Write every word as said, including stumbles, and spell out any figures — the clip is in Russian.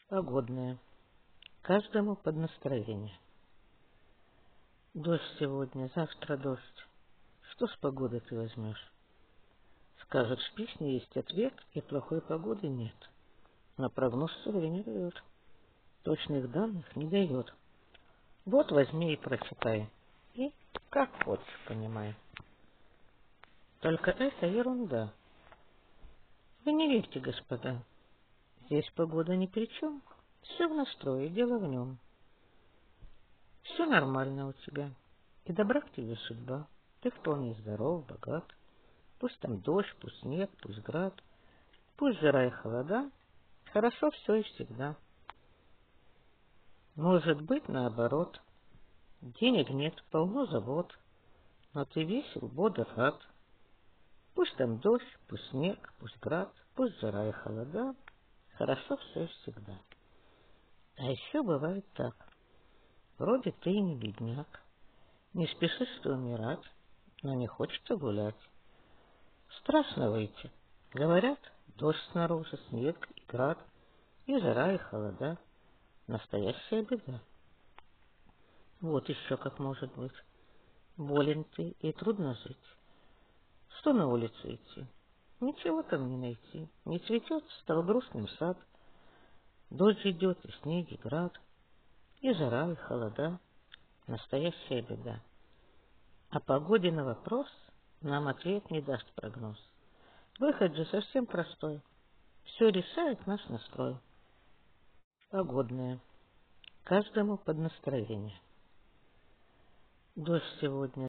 Погодная. Каждому под настроение. Дождь сегодня, завтра дождь. Что с погоды ты возьмешь? Скажут, в песне есть ответ, и плохой погоды нет. Но прогноз все время врет. Точных данных не дает. Вот возьми и прочитай. И как хочешь, понимай. Только это ерунда. Вы не верьте, господа. Здесь погода ни при чем. Все в настрое, дело в нем. Все нормально у тебя. И добра к тебе судьба. Ты вполне здоров, богат. Пусть там дождь, пусть снег, пусть град. Пусть жара и холода. Хорошо все и всегда. Может быть, наоборот. Денег нет, полно забот. Но ты весел, бодр, рад. Пусть там дождь, пусть снег, пусть град. Пусть жара и холода. Хорошо все и всегда. А еще бывает так. Вроде ты и не бедняк. Не спешишь ты умирать, но не хочется гулять. Страшно выйти. Говорят, дождь снаружи, снег и град, и жара, и холода. Настоящая беда. Вот еще как может быть. Болен ты, и трудно жить. Что на улицу идти? Ничего там не найти. Не цветет, стал грустным сад. Дождь идет, и снег, и град, и жара, и холода. Настоящая беда. О погоде на вопрос нам ответ не даст прогноз. Выход же совсем простой. Все решает наш настрой. Погодная. Каждому под настроение. Дождь сегодня.